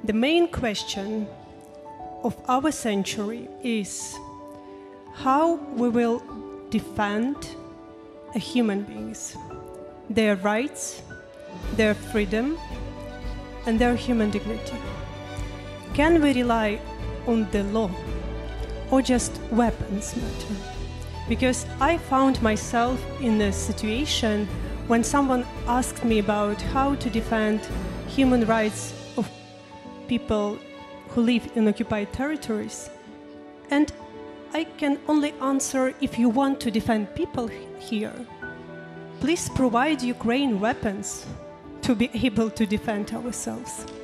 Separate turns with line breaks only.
The main question of our century is how we will defend human beings, their rights, their freedom, and their human dignity. Can we rely on the law or just weapons matter? Because I found myself in a situation when someone asked me about how to defend human rights of people who live in occupied territories. And I can only answer, if you want to defend people here, please provide Ukraine weapons to be able to defend ourselves.